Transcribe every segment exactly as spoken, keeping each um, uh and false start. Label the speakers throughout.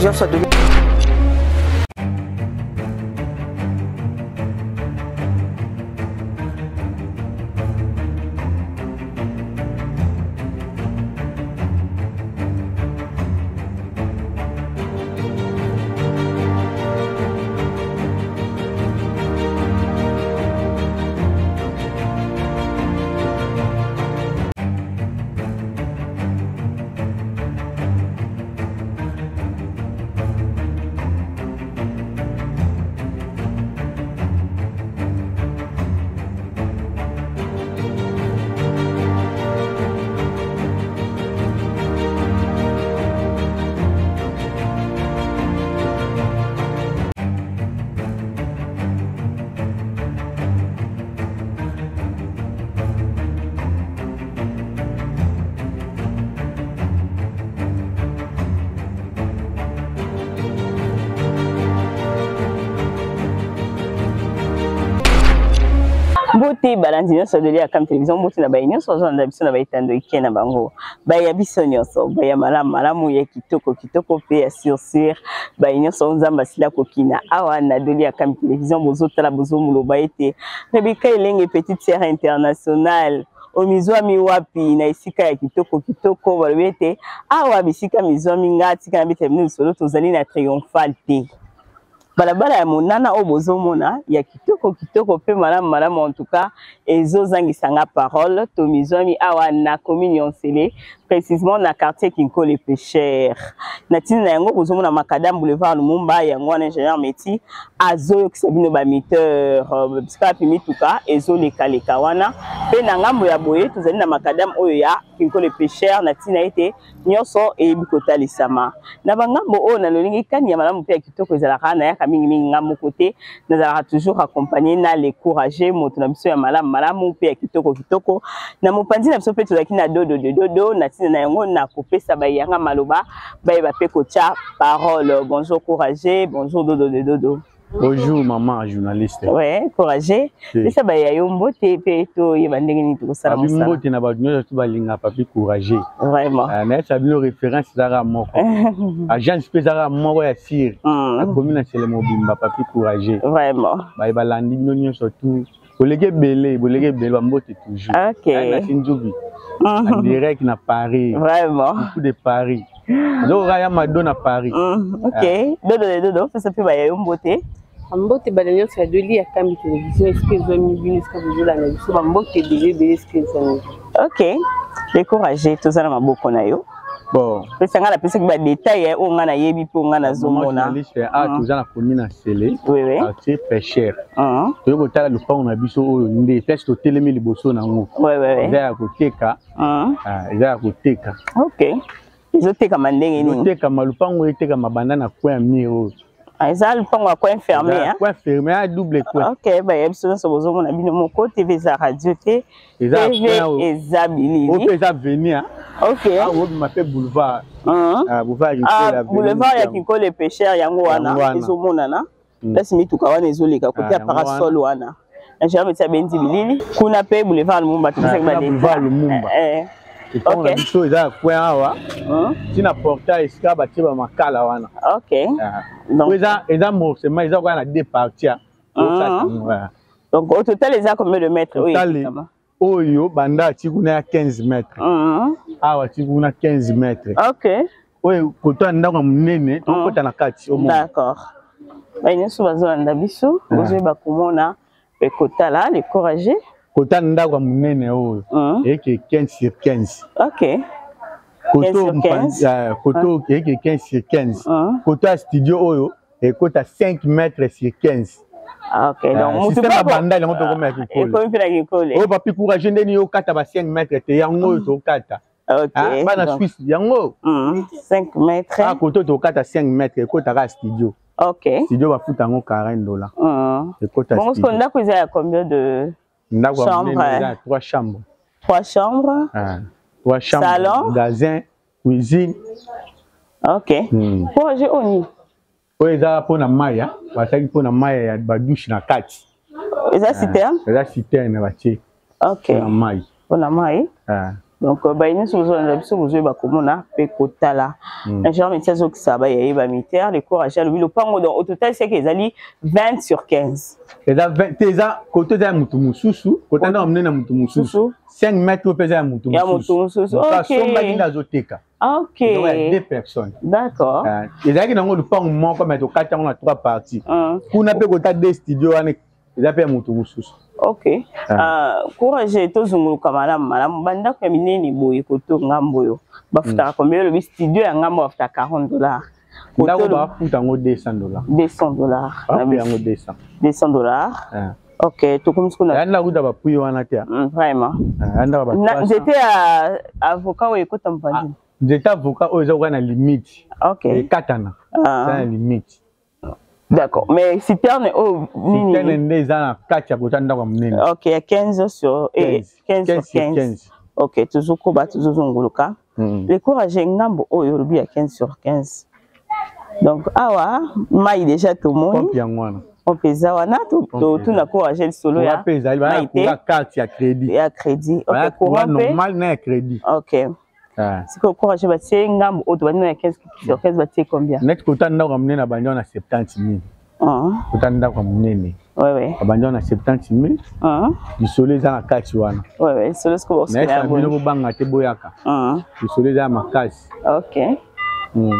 Speaker 1: télévision soit devenue... Beauté balandino so de la cam télévision beauté na bainyo so zo na biso na baitando ikena bango baya biso nyonso baya malamu malamu ya kitoko kitoko pe ya sur bainyo so nzamba sila kokina awa na doli ya cam télévision bozo tala bozo muloba ete Rebecca Elenge petite sœur internationale omizwami wapi na isika ya kitoko kitoko balobete awa bisika mizwami ngati kana bete minu solo tozali na triomphal te balabala ya monana o bozomona ya kitoko kitoko pe malamu malamu en tout cas ezozangisanga parole to mizwami awa na communion sele précisément na quartier Kinko les Pêcheurs na tina yango bozomona makadam boulevard Lumumba yango wana ingénieur métier azo kisabino ba miteur bisika pimi tuka ezo leka leka wana pe na ngambo ya boye tozali na makadam oyo ya Kinko les Pêcheurs na tina ete nyoso e bikota lisama na bangambo o na lolingi kani ya malamu pe ya kitoko ezalaka na ya mingi mingi ngambo côté nazalaka toujours accompagné na les courageux moto na biso ya malamu malamu pe ya kitoko kitoko na mopanzi na biso pe tozalaki na dodo de dodo na tina na yango na kopesa bayanga maloba bayeba pe kotia parole. Bonjour courageux, bonjour dodo de dodo.
Speaker 2: Bonjour maman journaliste.
Speaker 1: Ouais, courageux. C'est ça ba ya yombo te pe to yeba ndenge ni to sala
Speaker 2: musala. Mbote na ba nyo to ba linga papi courageux.
Speaker 1: Vraiment.
Speaker 2: Euh na ça bino référence zara moko. Agence pe zara moko ya sir. Na commune c'est le mobimba papi courageux.
Speaker 1: Vraiment.
Speaker 2: Ba ba landi nyo surtout bolege belé, bolege belé mbote toujours.
Speaker 1: OK.
Speaker 2: Na Sinjubi. En direct na Paris.
Speaker 1: Vraiment.
Speaker 2: Beaucoup de Paris. Donc raya Madonna Paris.
Speaker 1: OK. Dodo de dodo, ça peut ba ya yombo te.
Speaker 3: Mbote balanyo sa doli ya cam télévision est-ce que zo mi bini ska buzo la na biso ba mbote délé délé est-ce que zo.
Speaker 1: OK. Les courageux tozala maboko na yo.
Speaker 2: Bon,
Speaker 1: pesa ngala pesa ba détail o ngana yebi po ngana zomona.
Speaker 2: Journaliste a tozala commune Sele.
Speaker 1: Oui oui.
Speaker 2: Quartier Pêcheur.
Speaker 1: Mhm.
Speaker 2: To ko tala lupango na biso oyo ndé test to telemi liboso na ngo.
Speaker 1: Oui oui oui.
Speaker 2: Eza ko teka.
Speaker 1: Mhm.
Speaker 2: Ah, eza ko teka.
Speaker 1: OK. Ezoteka mandenge ni.
Speaker 2: Ezoteka malupango eteka mabanda na coin miro.
Speaker 1: Eza lupango a coin fermé hein.
Speaker 2: Coin fermé à double coin.
Speaker 1: OK, ba yebso so bozomona bino moko T V za radio te.
Speaker 2: Eza
Speaker 1: eza bilili.
Speaker 2: O pesa venir.
Speaker 1: OK.
Speaker 2: Ah, on m'appelle boulevard.
Speaker 1: Mhm.
Speaker 2: Ah, boulevard
Speaker 1: ah, boulevard ya Kinko les Pêcheurs yango wana ezomona na. Place mituka wana ezoleka côté parasol wana. Ingénieur métier bendi bilili. Kuna pe boulevard Lumumba tout ça ba
Speaker 2: boulevard Lumumba.
Speaker 1: Eh.
Speaker 2: OK. Biso eza coin awa. Mhm. Tina portail ska ba tiba makala wana.
Speaker 1: OK.
Speaker 2: Donc eza eza morcement eza quoi na deux parties.
Speaker 1: Donc au total eza combien de mètres? Oui.
Speaker 2: Oyo banda tikuna quinze mètres.
Speaker 1: Mhm.
Speaker 2: Awa tikuna quinze mètres.
Speaker 1: OK.
Speaker 2: Oyo kota ndako munene to kota na kati.
Speaker 1: D'accord. Ba nyonso bazolanda biso bozo ba komona pe kota là les courageux.
Speaker 2: Kota ndako munene oyo eke quinze sur quinze.
Speaker 1: OK.
Speaker 2: Koto mpanza koto eke quinze sur quinze. Koto studio oyo e kota cinq mètres sur quinze.
Speaker 1: Ah, OK. Donc
Speaker 2: mutu ba banda le ngoto komeka kikole.
Speaker 1: E komi pela kikole.
Speaker 2: O papi courageux ndeni yo kata ba cinq mètres te yango to kata.
Speaker 1: OK.
Speaker 2: Ah, bana Suisse yango.
Speaker 1: cinq mètres.
Speaker 2: Ah, koto to kata cinq mètres kota ka studio.
Speaker 1: OK.
Speaker 2: Studio va futa ngo quarante dollars.
Speaker 1: Mhm.
Speaker 2: E kota.
Speaker 1: Bon, ce qu'on a causé à combien de chambres?
Speaker 2: Trois chambres.
Speaker 1: Trois chambres.
Speaker 2: Ah. Trois chambres.
Speaker 1: Salon.
Speaker 2: Magasin, cuisine.
Speaker 1: OK. Pour j'ai oni.
Speaker 2: Oui, ça pour na maya, parce que pour na maya ya ba douche na kati.
Speaker 1: Eza citerne?
Speaker 2: Eza citerne ba tie.
Speaker 1: OK.
Speaker 2: Na maya.
Speaker 1: Pour la maya.
Speaker 2: Ah.
Speaker 1: Donc baïni sur besoin de biso besoin ba komona pe kotala. Ingénieur métier zo ça ba yé ba militaire les courage le le pango donc au total c'est qu'ils ali vingt sur quinze.
Speaker 2: Et là vingt teza côté da mutu mususu côté na omné na mutu mususu cinq mètres pesa ya mutu mususu.
Speaker 1: Ya mutu mususu. OK.
Speaker 2: Somba linga zoteka.
Speaker 1: OK.
Speaker 2: Donc il y a deux personnes.
Speaker 1: D'accord.
Speaker 2: Et là qui na ngo le pango moko mais to quatre on a trois parties. Kuna pe kota deux studios ane eza pe mutu mususu.
Speaker 1: OK. Ah, courage to zungulu kamala malamu banda kwa mineni boye koto ngambo yo. Bafuta combien le studio ya ngambo bafuta quarante dollars.
Speaker 2: Koto ba futa ngo deux cents dollars.
Speaker 1: deux cents dollars.
Speaker 2: Ah, pe ngo deux cents.
Speaker 1: deux cents dollars. OK, to comme ce qu'on a.
Speaker 2: Yanda kuda ba puyo wana tia.
Speaker 1: Vraiment.
Speaker 2: Yanda ba.
Speaker 1: J'étais avocat ou écoute en pandine.
Speaker 2: J'étais avocat au za na limite.
Speaker 1: OK.
Speaker 2: Et katana. Ah. Ça limite.
Speaker 1: D'accord, mais si tu es au
Speaker 2: Nini,
Speaker 1: ok, quinze sur quinze. Ok, toujours koba, toujours zonguluka. Les courage ngambo oh yorubi à quinze sur quinze. Donc awa, mai déjà tout le monde. On peut zawana tout tout na courage le solo ya.
Speaker 2: On peut zawana pour carte ya crédit.
Speaker 1: Ya crédit. Ok,
Speaker 2: courant normal na crédit.
Speaker 1: Ok. Si que courage ba tie ngambo o to ba na quinze sur quinze ba tie combien?
Speaker 2: Net kota nda ko mnena banjo na soixante mille.
Speaker 1: Ah.
Speaker 2: Kota nda ko mnene.
Speaker 1: Ouais ouais.
Speaker 2: Banjo na soixante mille. Ah. Du soleil za na kati wana.
Speaker 1: Ouais ouais, soleil ce que vous
Speaker 2: savez. Na bino banga te boyaka. Ah. Du soleil za makasi.
Speaker 1: OK. Mm.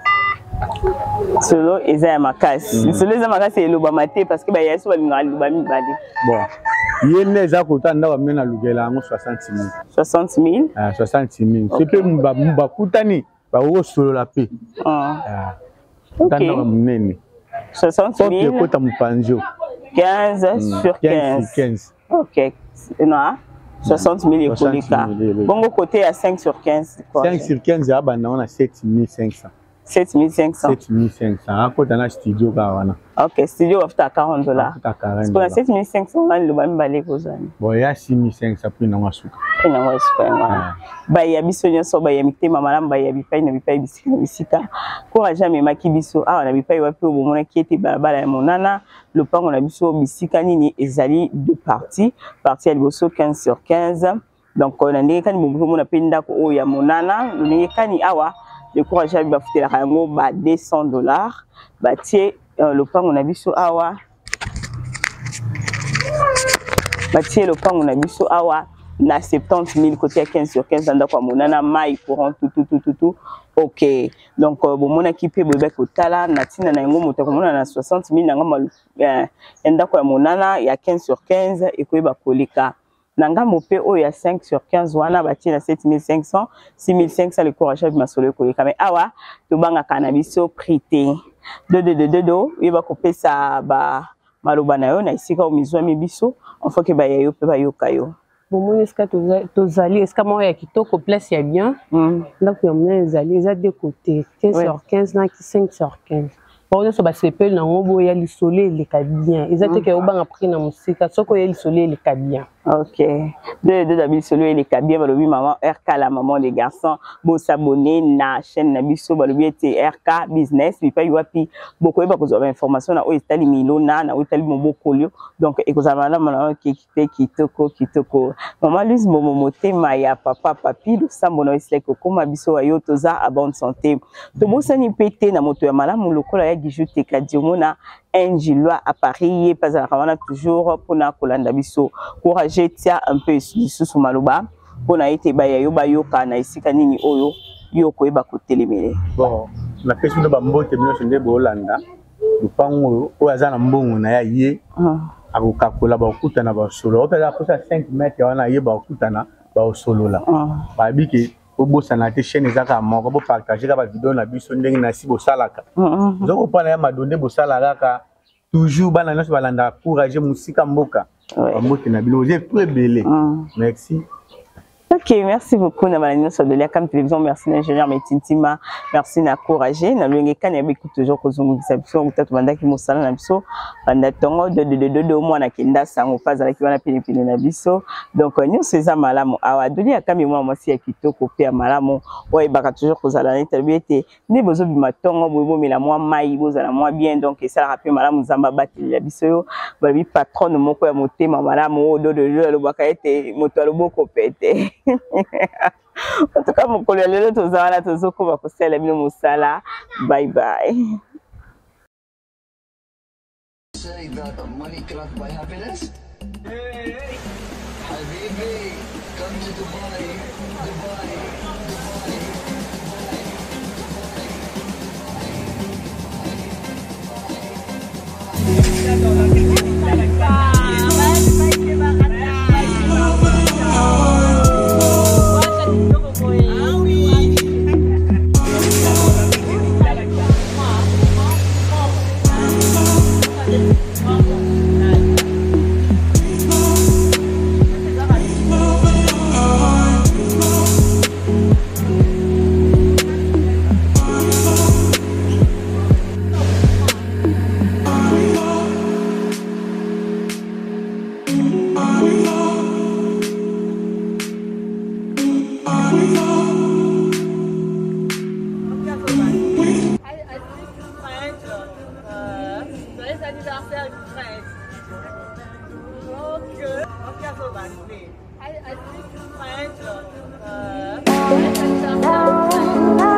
Speaker 1: Solo eza makasi. Solo eza makasi eloba mate parce que ba yeso ba linga loba mi bali.
Speaker 2: Bon. Yene za kota nda ko mnena lugela ngo soixante mille.
Speaker 1: soixante mille.
Speaker 2: Ah soixante mille. C'est pe mba mba kutani ba wo solo la pe. Ah.
Speaker 1: OK.
Speaker 2: soixante mille. Kota mpanjo.
Speaker 1: quinze sur quinze.
Speaker 2: quinze.
Speaker 1: OK. Non. soixante mille ekolika. Bongo côté à cinq sur quinze.
Speaker 2: cinq sur quinze ya bana on a sept mille cinq cents.
Speaker 1: sept mille cinq cents.
Speaker 2: sept mille cinq cents. À côté dans studio kawana.
Speaker 1: OK, studio after quarante dollars.
Speaker 2: Parce
Speaker 1: qu'on a sept mille cinq cents on le bam balé kozani.
Speaker 2: Bon, il y a six mille cinq cents pour na masuka.
Speaker 1: Na masuka. Ba ya biso nyoso ba ya mitema malamu ba ya bipai na bipai bisika bisika. Ko jamais maki biso ah na bipai wapi obomona ki ete balabala ya monana le pango na biso bisika nini ezali deux parties. Partie ya liboso quinze sur quinze. Donc on a ndenge kani bobo mona penda ko o ya monana, ndenge kani awa le courage à bafouter la rango ba deux cents dollars. Ba tie le pango na biso awa. Ba tie le pango na biso awa na soixante mille côté à quinze sur quinze dans quoi monana mai courant tout tout tout tout tout. OK. Donc bon mon équipe bebe ko tala na tina na ngo moto ko mona na soixante mille na ngoma euh enda kwa monana ya quinze sur quinze et ko ba kolika. Nanga mopé o ya cinq sur quinze wana bati na sept mille cinq cents six mille cinq cents le courage bi masolo ko mais awa to banga cannabis prité de de de de do yeba ko pesa ba maloba na yo na isika o mizwa mi biso on faut que ba yo pe ba yo kayo
Speaker 3: bon est-ce que to zali est-ce que moi ya kitoko place ya bien donc on a zali za de côté quinze sur quinze na cinq sur quinze. On se bat sepel na ngobo ya li soleil le kabien ezate ke obanga prix na musika soko ya li soleil le kabien.
Speaker 1: OK. De de d'habitude soleil le kabien balobi maman R K la maman les garçons bo s'abonner na chaîne na biso balobi ete R K business bi pa yuapi beaucoup ba ko zo information na o estali milona na o estali mobokolio donc e ko za mala mala ki ki kitoko kitoko maman Lise momo motema ya papa papi lu sambo na isle ko koma biso ayo toza a bonne santé to bo sani pété na moto ya malamu lokola ya Gijute Kadiomona Angela à Paris pas à la toujours pour na kolanda biso courage tia un peu sous maloba pour na été ba yo ba yo kana isika nini oyo yo ko eba ko telemele.
Speaker 2: Bon la question de bambo te bino sonde bolanda lupango o azana mbongo na ya ye akokakola ba okutana ba solo o pela ko cinq mètres wana ye ba okutana ba solo la ba biki obosa na te chaîne ezaka moko bo partager ka ba vidéo na biso ndenge na si bo salaka zoko pana ya madonde bo salaka toujours bana nyonso balanda courage musika mboka mboka na bilo j'ai tout belé merci.
Speaker 1: OK, merci beaucoup na balani sur de la cam télévision, merci l'ingénieur Metintima, merci na couragé na luenge kan ya biku toujours ko zungisa biso utatu banda ki mosala na biso banda tongo de de de de mwana kenda sango paza la ki wana pili pili na biso donc nous c'est ça malamu awa doli ya kami mwa mwasi ya kitoko pe ya malamu ouais baka toujours ko zala na tabete ni bozo bi matongo bo mela mwa mai bozo la mwa bien donc ça rappelle malamu zamba bati ya biso yo ba bi patron moko ya motema malamu do de de lo baka ete moto aloboko pete En tout cas, mon collègue, le toza la tozo ko ba ko sala bino musala. Bye bye.
Speaker 4: Say that money cannot buy happiness. Hey, hey, Habibi, come to Dubai, Dubai,
Speaker 5: anniversaire du prince. Donc, euh, on fait ça aujourd'hui. Prince, euh, anniversaire du prince.